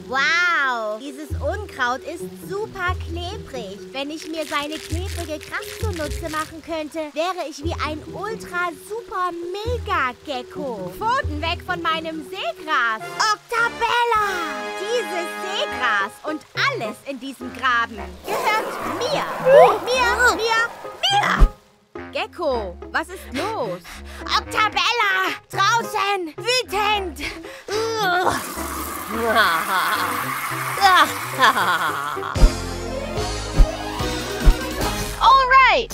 Wow, dieses Unkraut ist super klebrig. Wenn ich mir seine klebrige Kraft zunutze machen könnte, wäre ich wie ein Ultra-Super-Mega-Gecko. Pfoten weg von meinem Seegras. Octabella! Dieses Seegras und alles in diesem Graben gehört mir. Mir! Gecko, was ist los? Octabella! Draußen! Wütend! All right!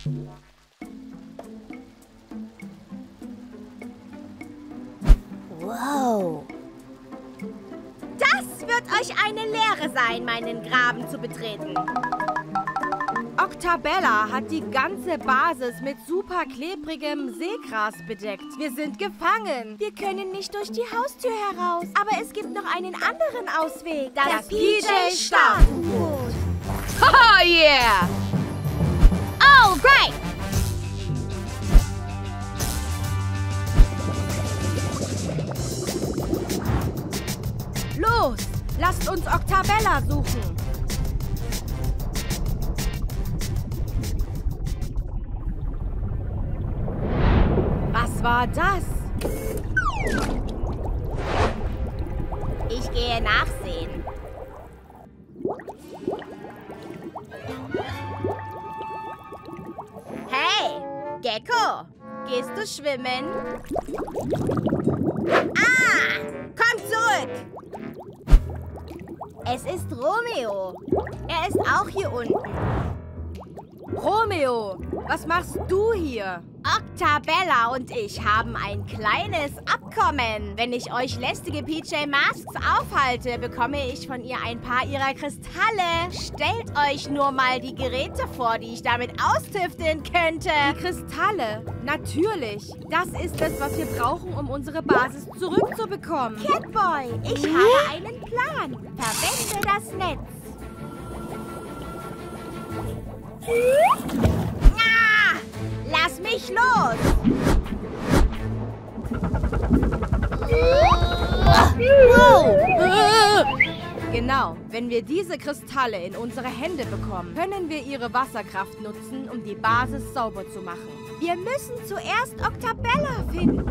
Wow! Das wird euch eine Lehre sein, meinen Graben zu betreten. Octabella hat die ganze Basis mit super klebrigem Seegras bedeckt. Wir sind gefangen. Wir können nicht durch die Haustür heraus. Aber es gibt noch einen anderen Ausweg. Das PJ-Stab-U-Boot. Oh yeah! All right! Los, lasst uns Octabella suchen. Was war das? Ich gehe nachsehen. Hey, Gecko, gehst du schwimmen? Ah, komm zurück! Es ist Romeo. Er ist auch hier unten. Romeo, was machst du hier? Octabella und ich haben ein kleines Abkommen. Wenn ich euch lästige PJ Masks aufhalte, bekomme ich von ihr ein paar ihrer Kristalle. Stellt euch nur mal die Geräte vor, die ich damit austüfteln könnte. Die Kristalle, natürlich. Das ist es, was wir brauchen, um unsere Basis zurückzubekommen. Catboy, ich habe einen Plan. Verwende das Netz. Ah, lass mich los! Genau, wenn wir diese Kristalle in unsere Hände bekommen, können wir ihre Wasserkraft nutzen, um die Basis sauber zu machen. Wir müssen zuerst Octabella finden.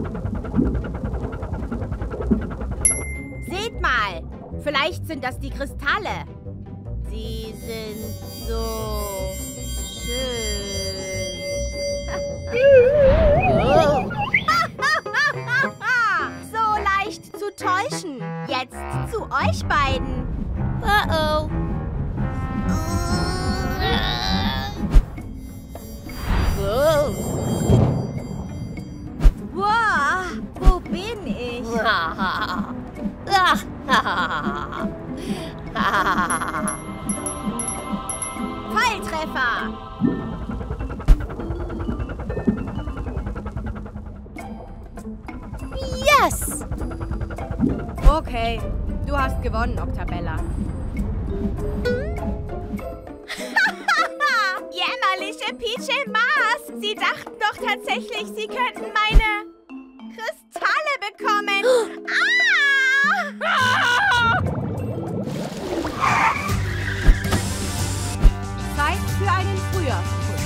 Seht mal, vielleicht sind das die Kristalle. Sie sind so schön. So leicht zu täuschen. Jetzt zu euch beiden. Uh-oh. Wow, wo bin ich? Volltreffer! Yes! Okay, du hast gewonnen, Octabella. Jämmerliche PJ Masks! Sie dachten doch tatsächlich, sie könnten meine Kristalle bekommen. Zeit für einen Frühjahrsputz.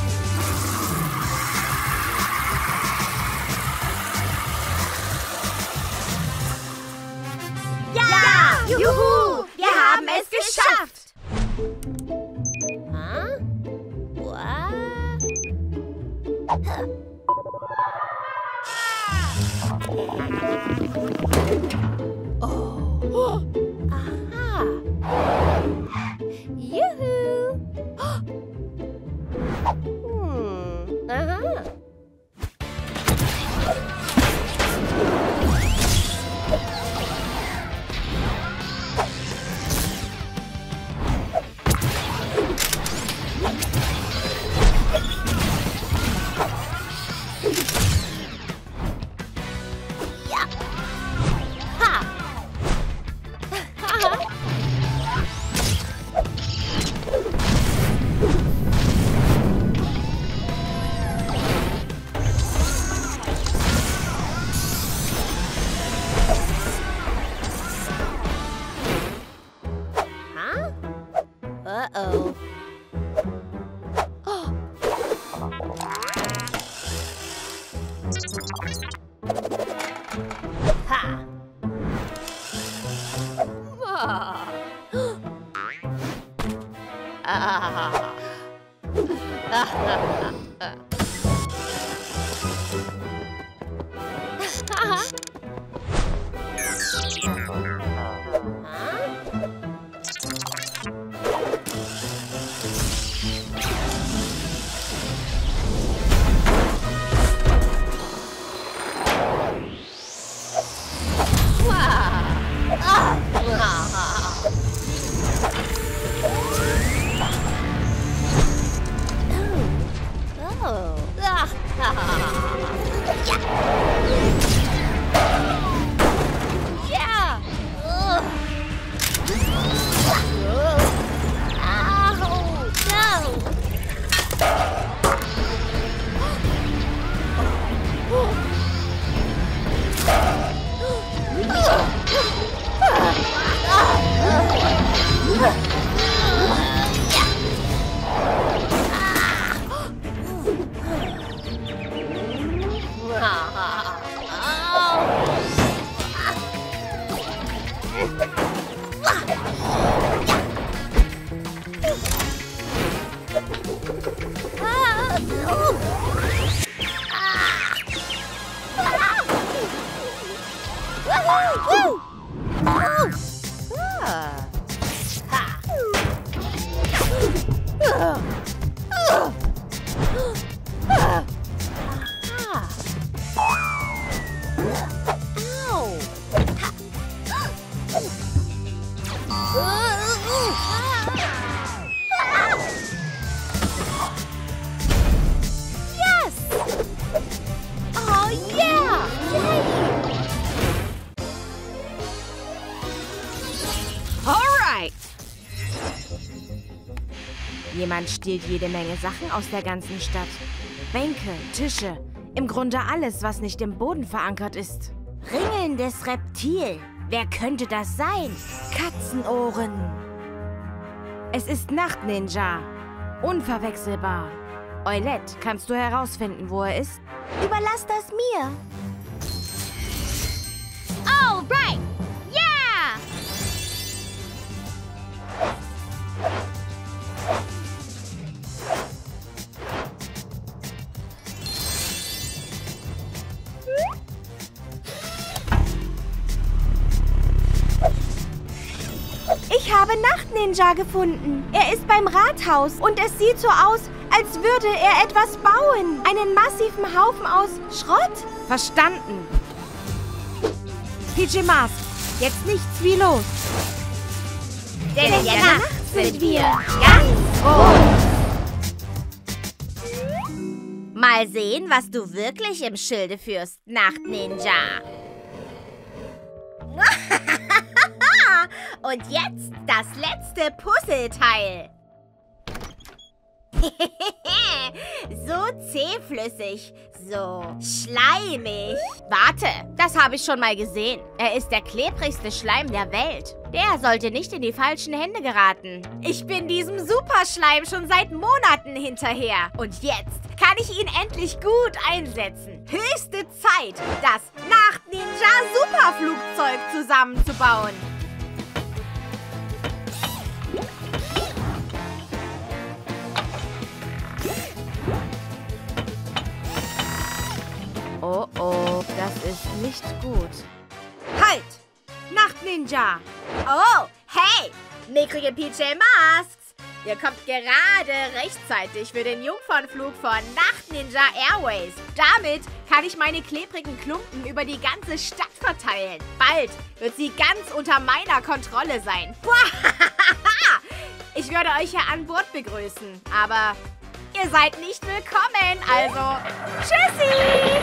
Ja! Juhu! Wir haben es geschafft! Huh? What? Oh. Aha. Yoo-hoo. Aha. Ha! Jemand stiehlt jede Menge Sachen aus der ganzen Stadt. Bänke, Tische, im Grunde alles, was nicht im Boden verankert ist. Ringelndes Reptil. Wer könnte das sein? Katzenohren. Es ist Nachtninja. Unverwechselbar. Eulette, kannst du herausfinden, wo er ist? Überlass das mir. All right! Yeah! Ich habe Nachtninja gefunden. Er ist beim Rathaus und es sieht so aus, als würde er etwas bauen. Einen massiven Haufen aus Schrott. Verstanden. PJ Masks, jetzt nichts wie los. Denn in der Nacht sind wir ganz groß. Mal sehen, was du wirklich im Schilde führst, Nachtninja. Und jetzt das letzte Puzzleteil. So zähflüssig, so schleimig. Warte, das habe ich schon mal gesehen. Er ist der klebrigste Schleim der Welt. Der sollte nicht in die falschen Hände geraten. Ich bin diesem Superschleim schon seit Monaten hinterher. Und jetzt kann ich ihn endlich gut einsetzen. Höchste Zeit, das Nachtninja-Superflugzeug zusammenzubauen. Oh oh, das ist nicht gut. Halt! Nachtninja! Oh, hey! Mickrige PJ Masks! Ihr kommt gerade rechtzeitig für den Jungfernflug von Nachtninja Airways. Damit kann ich meine klebrigen Klumpen über die ganze Stadt verteilen. Bald wird sie ganz unter meiner Kontrolle sein. Ich würde euch ja an Bord begrüßen, aber ihr seid nicht willkommen, also tschüssi!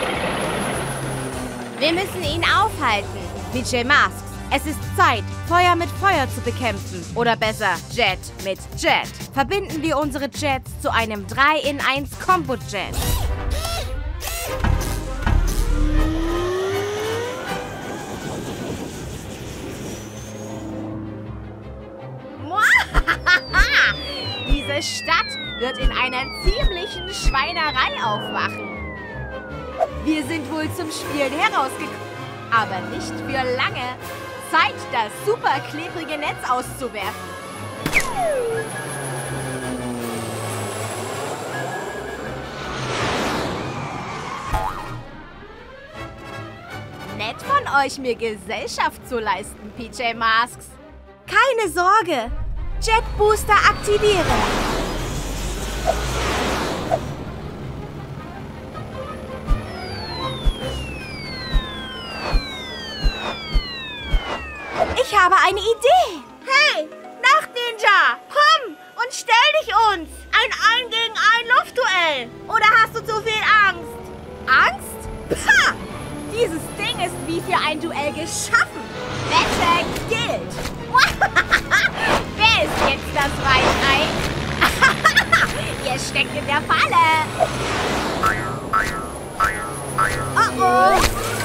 Wir müssen ihn aufhalten. PJ Masks, es ist Zeit, Feuer mit Feuer zu bekämpfen. Oder besser, Jet mit Jet. Verbinden wir unsere Jets zu einem 3-in-1-Combo-Jet. Diese Stadt wird in einer ziemlichen Schweinerei aufwachen. Wir sind wohl zum Spielen herausgekommen, aber nicht für lange. Zeit, das super klebrige Netz auszuwerfen. Nett von euch, mir Gesellschaft zu leisten, PJ Masks. Keine Sorge. Jet Booster aktivieren. Ich habe eine Idee. Hey, Nacht-Ninja, komm und stell dich uns. Ein 1 gegen 1 Luftduell. Oder hast du zu viel Angst? Angst? Pah! Dieses Ding ist wie für ein Duell geschaffen. Wette gilt. Wer ist jetzt das Weichei? Ihr steckt in der Falle. Oh oh.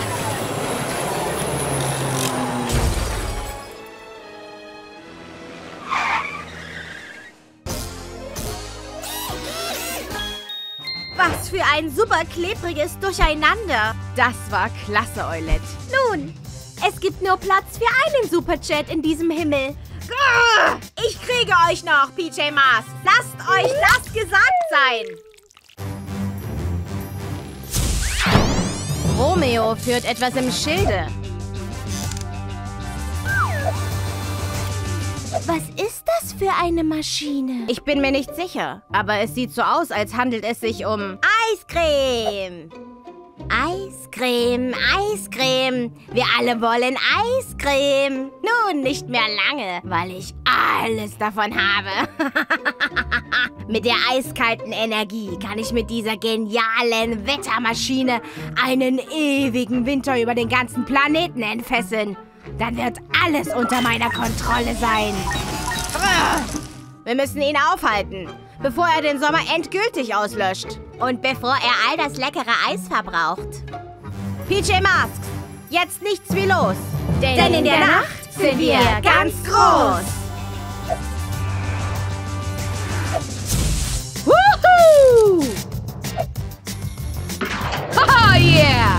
Was für ein super klebriges Durcheinander. Das war klasse, Eulette. Nun, es gibt nur Platz für einen Superjet in diesem Himmel. Ich kriege euch noch, PJ Masks. Lasst euch das gesagt sein. Romeo führt etwas im Schilde. Was ist das für eine Maschine? Ich bin mir nicht sicher, aber es sieht so aus, als handelt es sich um Eiscreme. Eiscreme, Eiscreme. Wir alle wollen Eiscreme. Nun, nicht mehr lange, weil ich alles davon habe. Mit der eiskalten Energie kann ich mit dieser genialen Wettermaschine einen ewigen Winter über den ganzen Planeten entfesseln. Dann wird alles unter meiner Kontrolle sein. Wir müssen ihn aufhalten, bevor er den Sommer endgültig auslöscht. Und bevor er all das leckere Eis verbraucht. PJ Masks, jetzt nichts wie los. Denn in der Nacht sind wir ganz groß. Woohoo! Oh yeah!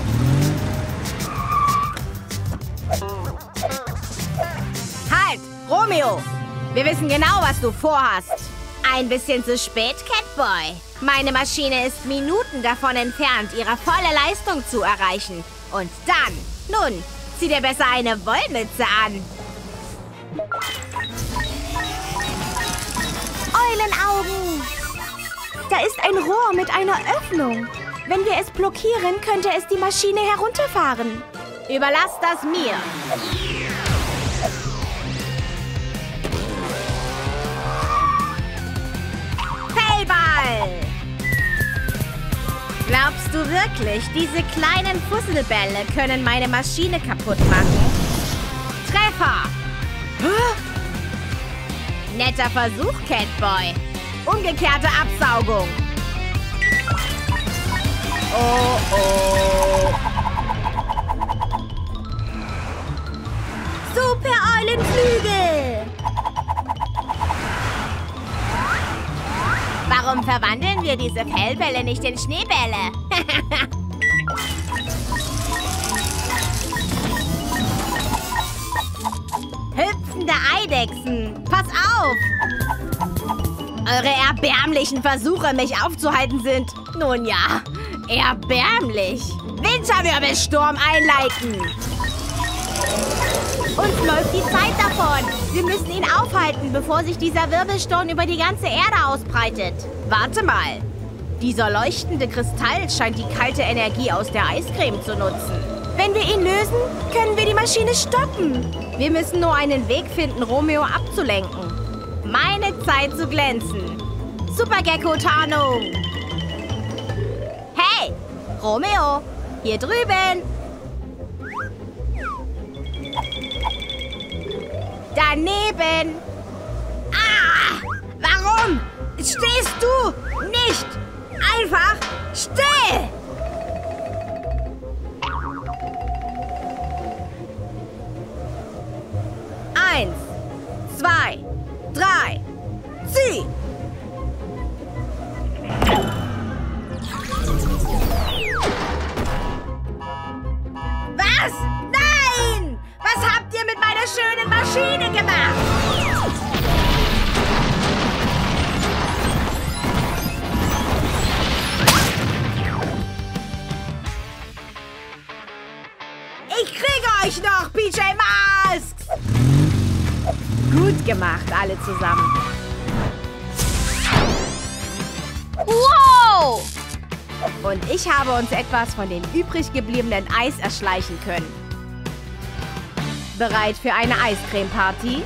Halt, Romeo! Wir wissen genau, was du vorhast. Ein bisschen zu spät, Catboy. Meine Maschine ist Minuten davon entfernt, ihre volle Leistung zu erreichen. Und dann, nun, zieh dir besser eine Wollmütze an. Eulenaugen! Da ist ein Rohr mit einer Öffnung. Wenn wir es blockieren, könnte es die Maschine herunterfahren. Überlass das mir. Fellball! Glaubst du wirklich, diese kleinen Fusselbälle können meine Maschine kaputt machen? Treffer! Netter Versuch, Catboy. Umgekehrte Absaugung. Oh, oh. Super-Eulenflügel! Warum verwandeln wir diese Fellbälle nicht in Schneebälle? Hüpfende Eidechsen! Pass auf! Eure erbärmlichen Versuche, mich aufzuhalten, sind, nun ja, erbärmlich. Winterwirbelsturm einleiten! Uns läuft die Zeit davon. Wir müssen ihn aufhalten, bevor sich dieser Wirbelsturm über die ganze Erde ausbreitet. Warte mal. Dieser leuchtende Kristall scheint die kalte Energie aus der Eiscreme zu nutzen. Wenn wir ihn lösen, können wir die Maschine stoppen. Wir müssen nur einen Weg finden, Romeo abzulenken. Meine Zeit zu glänzen. Super-Gecko-Tarnung. Hey, Romeo, hier drüben. Daneben. Ah, warum stehst du nicht einfach still? Eins, zwei, drei, zieh! Was? Nein! Was habt ihr wunderschönen Maschine gemacht. Ich kriege euch noch, PJ Masks! Gut gemacht, alle zusammen. Wow! Und ich habe uns etwas von dem übrig gebliebenen Eis erschleichen können. Bereit für eine Eiscreme-Party?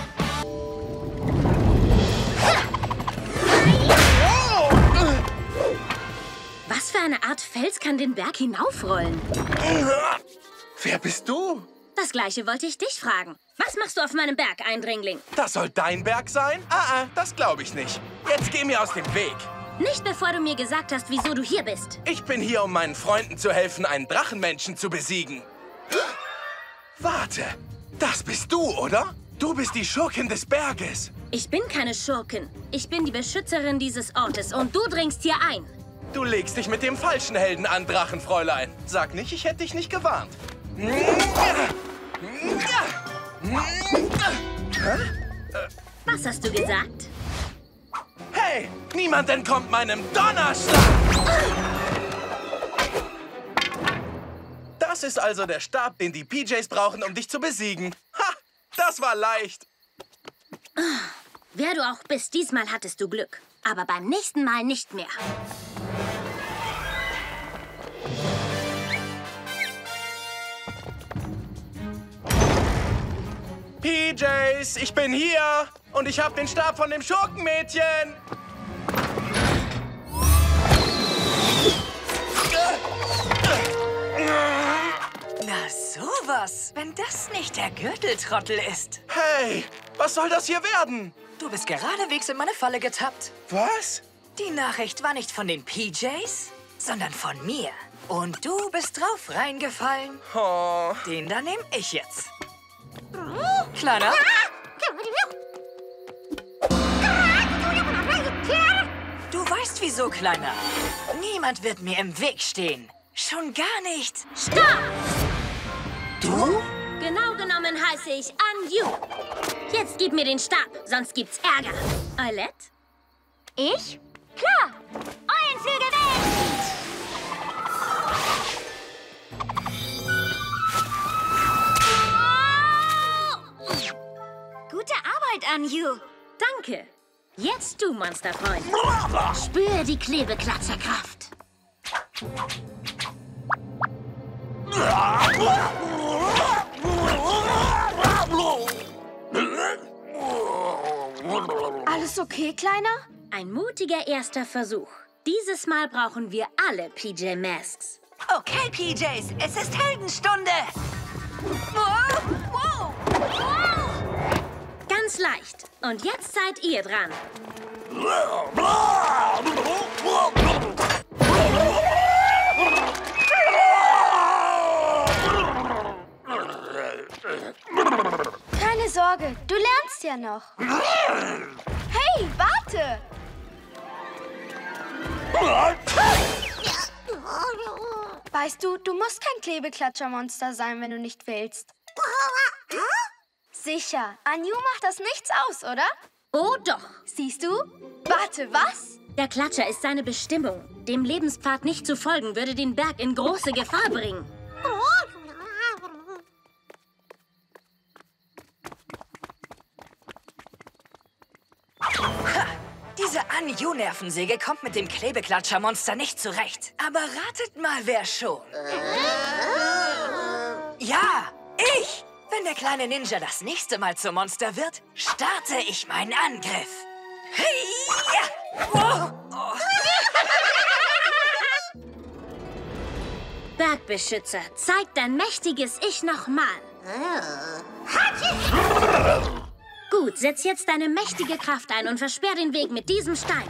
Was für eine Art Fels kann den Berg hinaufrollen? Wer bist du? Das Gleiche wollte ich dich fragen. Was machst du auf meinem Berg, Eindringling? Das soll dein Berg sein? Das glaube ich nicht. Jetzt geh mir aus dem Weg. Nicht bevor du mir gesagt hast, wieso du hier bist. Ich bin hier, um meinen Freunden zu helfen, einen Drachenmenschen zu besiegen. Warte, das bist du, oder? Du bist die Schurkin des Berges. Ich bin keine Schurkin. Ich bin die Beschützerin dieses Ortes und du dringst hier ein. Du legst dich mit dem falschen Helden an, Drachenfräulein. Sag nicht, ich hätte dich nicht gewarnt. Was hast du gesagt? Hey, niemand entkommt meinem Donnerschlag! Das ist also der Stab, den die PJs brauchen, um dich zu besiegen. Ha, das war leicht. Wer du auch bist, diesmal hattest du Glück. Aber beim nächsten Mal nicht mehr. PJs, ich bin hier und ich habe den Stab von dem Schurkenmädchen. Na sowas, wenn das nicht der Gürteltrottel ist. Hey, was soll das hier werden? Du bist geradewegs in meine Falle getappt. Was? Die Nachricht war nicht von den PJs, sondern von mir. Und du bist drauf reingefallen. Oh. Den da nehme ich jetzt. Kleiner. Du weißt wieso, Kleiner. Niemand wird mir im Weg stehen. Schon gar nicht. Stopp! Du? Genau genommen heiße ich Anju. Jetzt gib mir den Stab, sonst gibt's Ärger. Eulette? Ich? Klar! Eulenflügel weg! Gute Arbeit, Anju. Danke. Jetzt du, Monsterfreund. Spür die Klebeklatscherkraft. Alles okay, Kleiner? Ein mutiger erster Versuch. Dieses Mal brauchen wir alle PJ Masks. Okay, PJs, es ist Heldenstunde. Ganz leicht. Und jetzt seid ihr dran. Keine Sorge, du lernst ja noch. Hey, warte! Weißt du, du musst kein Klebeklatschermonster sein, wenn du nicht willst. Sicher, Anju macht das nichts aus, oder? Oh doch. Siehst du? Warte, was? Der Klatscher ist seine Bestimmung. Dem Lebenspfad nicht zu folgen, würde den Berg in große Gefahr bringen. Diese Anju-Nervensäge kommt mit dem Klebeklatschermonster nicht zurecht. Aber ratet mal, wer schon. Ja, ich! Wenn der kleine Ninja das nächste Mal zum Monster wird, starte ich meinen Angriff. Hey! Oh. Bergbeschützer, zeig dein mächtiges Ich nochmal. Gut, setz jetzt deine mächtige Kraft ein und versperr den Weg mit diesem Stein.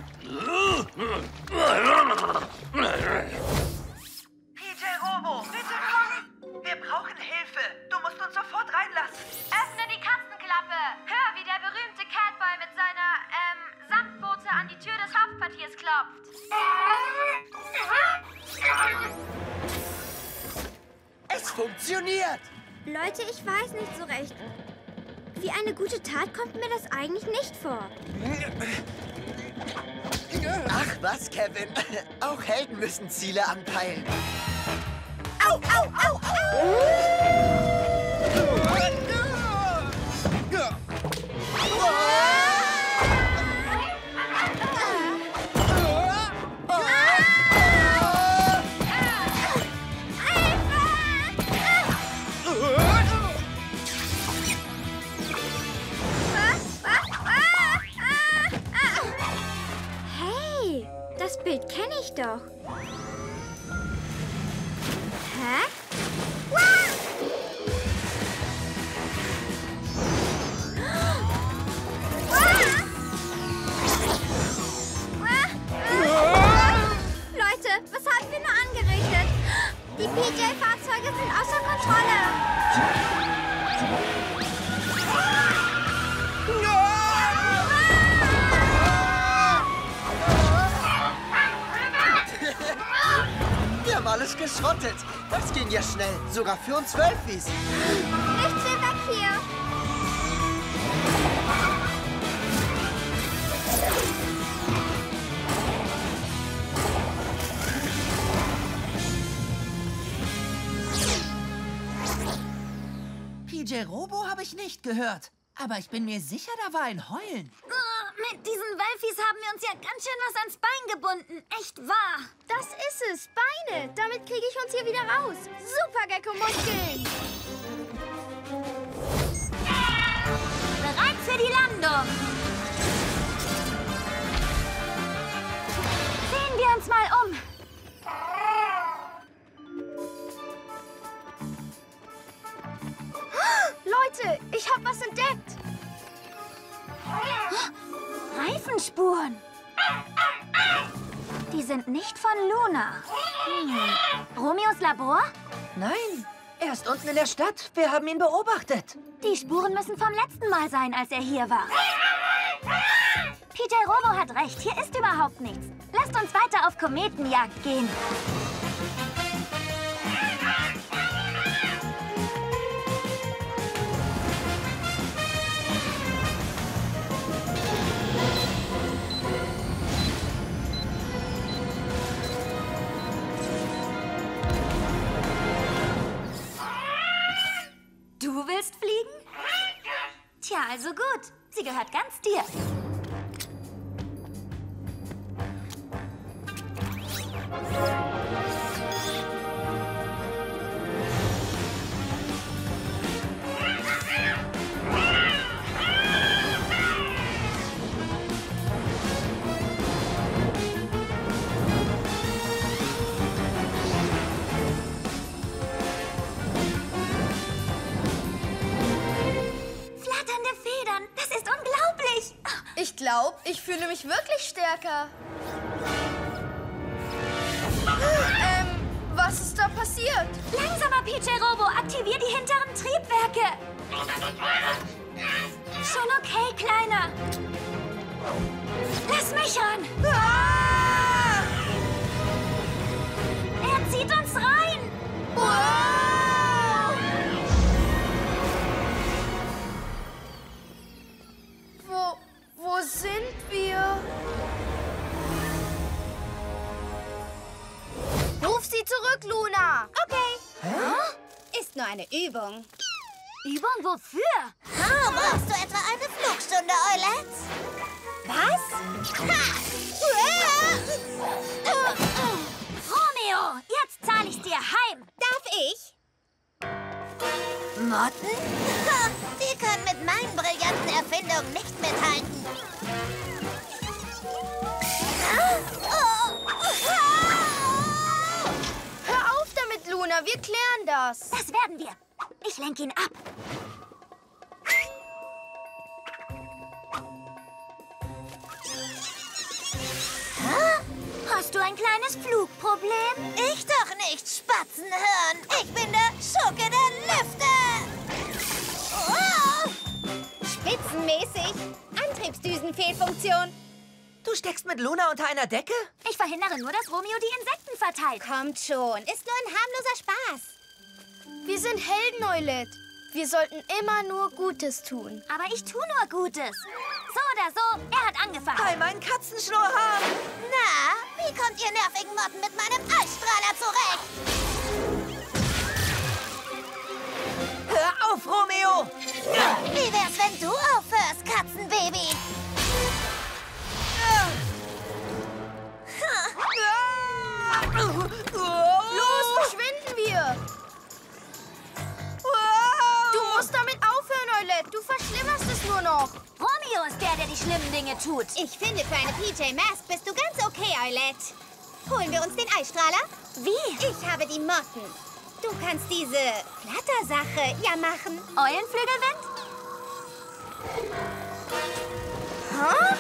PJ Robo, bitte komm! Wir brauchen Hilfe. Du musst uns sofort reinlassen. Öffne die Katzenklappe! Hör, wie der berühmte Catboy mit seiner, Samtpfote an die Tür des Hauptquartiers klopft. Es funktioniert! Leute, ich weiß nicht so recht. wie eine gute Tat kommt mir das eigentlich nicht vor. Ach was, Kevin. Auch Helden müssen Ziele anpeilen. Au, au, au, Hey, das Bild kenne ich doch. Hä? Leute, was haben wir nur angerichtet? Die PJ-Fahrzeuge sind außer Kontrolle. Wir haben alles geschrottet. Das ging ja schnell. Sogar für uns Wölfis. Nichts wie weg hier. PJ Robo habe ich nicht gehört. Aber ich bin mir sicher, da war ein Heulen. Mit diesen Wölfis haben wir uns ja ganz schön was ans Bein gebunden. Echt wahr. Das ist es. Beine. Damit kriege ich uns hier wieder raus. Super Gecko-Muskeln. Bereit für die Landung. Sehen wir uns mal um. Leute, ich habe was entdeckt. Reifenspuren. Die sind nicht von Luna. Romeos Labor? Nein, er ist unten in der Stadt. Wir haben ihn beobachtet. Die Spuren müssen vom letzten Mal sein, als er hier war. PJ Robo hat recht, hier ist überhaupt nichts. Lasst uns weiter auf Kometenjagd gehen. Du willst fliegen? Tja, also gut. Sie gehört ganz dir. Flatternde Federn, das ist unglaublich. Ich glaube, ich fühle mich wirklich stärker. Was ist da passiert? Langsamer, PJ Robo, aktivier die hinteren Triebwerke. Schon okay, Kleiner. Lass mich ran. Er zieht uns rein. Wo sind wir? Ruf sie zurück, Luna. Okay. Ist nur eine Übung. Übung wofür? Oh, brauchst du etwa eine Flugstunde, Eulens? Was? Romeo, jetzt zahle ich dir heim. Darf ich? Motten? Die können mit meinen brillanten Erfindungen nicht mithalten. Hör auf damit, Luna. Wir klären das. Das werden wir. Ich lenke ihn ab. Hast du ein kleines Flugproblem? Ich doch nicht, Spatzenhirn. Ich bin der Schurke der Lüfte. Spitzenmäßig. Antriebsdüsenfehlfunktion. Du steckst mit Luna unter einer Decke? Ich verhindere nur, dass Romeo die Insekten verteilt. Kommt schon, ist nur ein harmloser Spaß. Wir sind Helden, Eulette. Wir sollten immer nur Gutes tun. Aber ich tue nur Gutes. So oder so, er hat angefangen. Bei meinen Katzenschnurrhaaren. Na, wie kommt ihr nervigen Motten mit meinem Eisstrahler zurecht? Hör auf, Romeo! Wie wär's, wenn du aufhörst, Katzenbaby? Los, verschwinden wir! Du musst damit aufhören, Eulette. Du verschlimmerst es nur noch. Romeo ist der die schlimmen Dinge tut. Ich finde, für eine PJ Masks bist du ganz okay, Eulette. Holen wir uns den Eisstrahler? Wie? Ich habe die Motten. Du kannst diese Flattersache ja machen. Eulenflügelwind? Hä?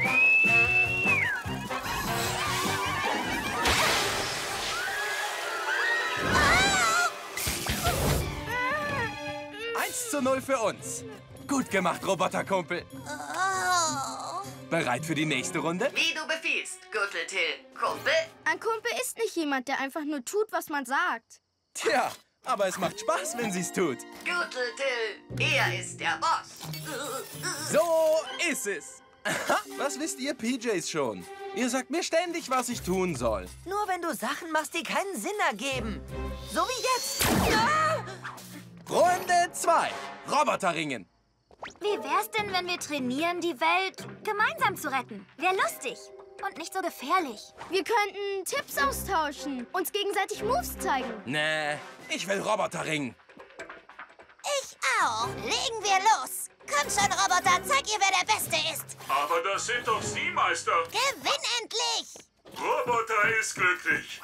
1:0 für uns. Gut gemacht, Roboterkumpel. Oh. Bereit für die nächste Runde? Wie du befiehlst, Gürteltill. Kumpel? Ein Kumpel ist nicht jemand, der einfach nur tut, was man sagt. Tja, aber es macht Spaß, wenn sie's tut. Gürteltill, er ist der Boss. So ist es. Aha, was wisst ihr PJs schon? Ihr sagt mir ständig, was ich tun soll. Nur wenn du Sachen machst, die keinen Sinn ergeben. So wie jetzt. Ah! Runde 2. Roboterringen. Wie wär's denn, wenn wir trainieren, die Welt gemeinsam zu retten? Wäre lustig und nicht so gefährlich. Wir könnten Tipps austauschen, uns gegenseitig Moves zeigen. Nee, ich will Roboterringen. Ich auch. Legen wir los. Komm schon, Roboter, zeig ihr, wer der Beste ist. Aber das sind doch Sie, Meister. Gewinn endlich! Roboter ist glücklich.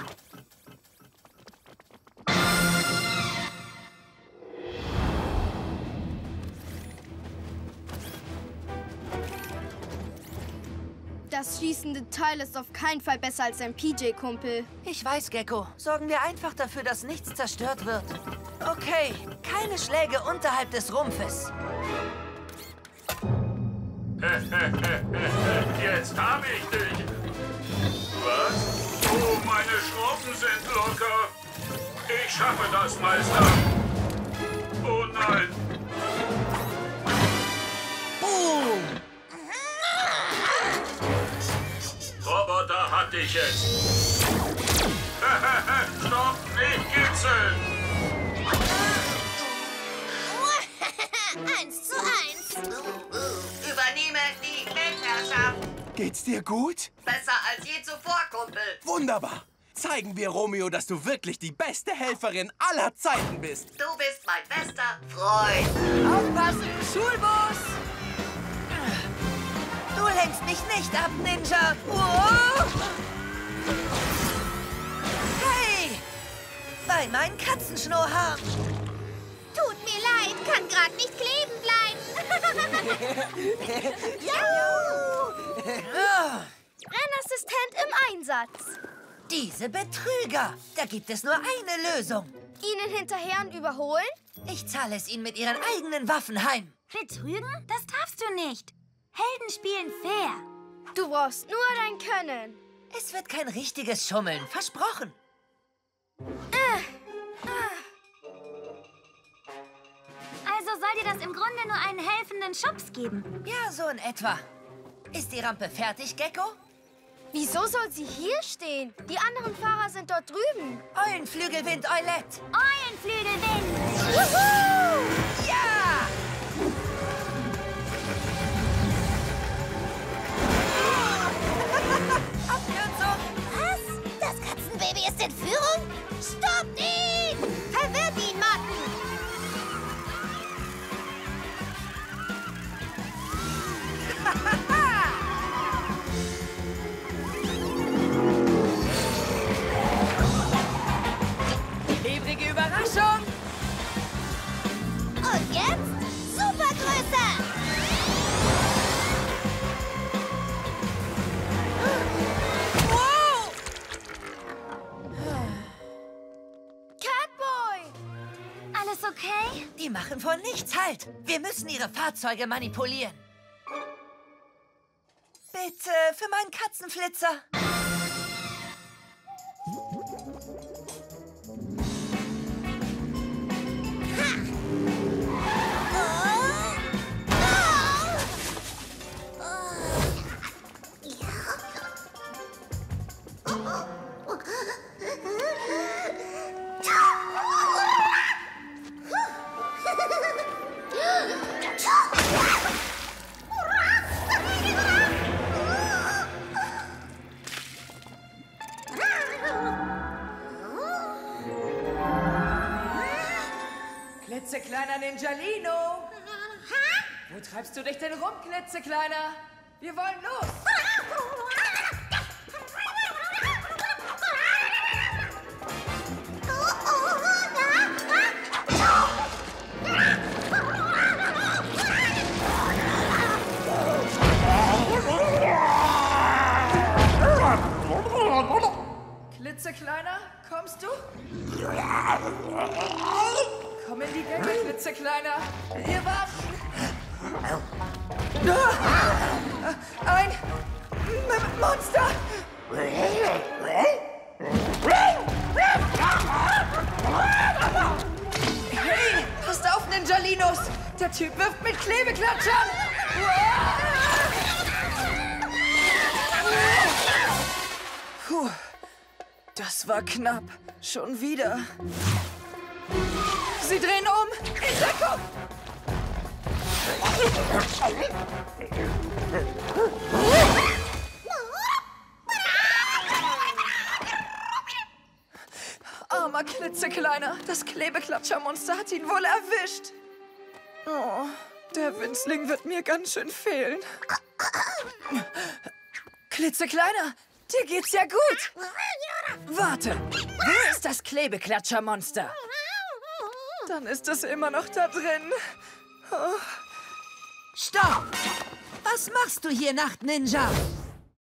Das schießende Teil ist auf keinen Fall besser als ein PJ-Kumpel. Ich weiß, Gecko. Sorgen wir einfach dafür, dass nichts zerstört wird. Okay, keine Schläge unterhalb des Rumpfes. Jetzt habe ich dich. Was? Oh, meine Schrauben sind locker. Ich schaffe das, Meister. Oh nein. Boom! Roboter hat dich jetzt. Stopp, nicht kitzeln. 1:1. Übernehme die Weltherrschaft. Geht's dir gut? Besser als je zuvor, Kumpel. Wunderbar. Zeigen wir Romeo, dass du wirklich die beste Helferin aller Zeiten bist. Du bist mein bester Freund. Aufpassen, Schulbus! Du lenkst mich nicht ab, Ninja! Oh! Hey! Bei meinen Katzenschnurrhaaren! Tut mir leid, kann gerade nicht kleben bleiben. Rennassistent im Einsatz. Diese Betrüger! Da gibt es nur eine Lösung. Ihnen hinterher und überholen? Ich zahle es ihnen mit ihren eigenen Waffen heim. Betrügen? Das darfst du nicht. Helden spielen fair. Du brauchst nur dein Können. Es wird kein richtiges Schummeln, versprochen. Also soll dir das im Grunde nur einen helfenden Schubs geben. Ja, so in etwa. Ist die Rampe fertig, Gecko? Wieso soll sie hier stehen? Die anderen Fahrer sind dort drüben. Eulenflügelwind, Eulette! Eulenflügelwind! Wuhu! Ja! Abkürzung! Was? Das Katzenbaby ist in Führung? Stoppt ihn! Verwirrt ihn, Motten. Hedrige Überraschung! Und jetzt Supergröße! Wow! Catboy! Alles okay? Die machen vor nichts Halt. Wir müssen ihre Fahrzeuge manipulieren. Bitte, für meinen Katzenflitzer. kleiner Ninjalino. Wo treibst du dich denn rum, Klitzekleiner? Wir wollen los. Klitzekleiner, kommst du? Komm in die Gänge, Klitzekleiner. Wir warten. Ein Monster! Hey, passt auf, Ninjalinos! Der Typ wirft mit Klebeklatschern! Puh, das war knapp. Schon wieder. Sie drehen um! In Deckung! Armer Klitzekleiner. Das Klebeklatschermonster hat ihn wohl erwischt. Oh, der Winzling wird mir ganz schön fehlen. Klitzekleiner, dir geht's ja gut. Warte, wo ist das Klebeklatschermonster? Dann ist es immer noch da drin. Oh. Stopp! Was machst du hier, Nachtninja?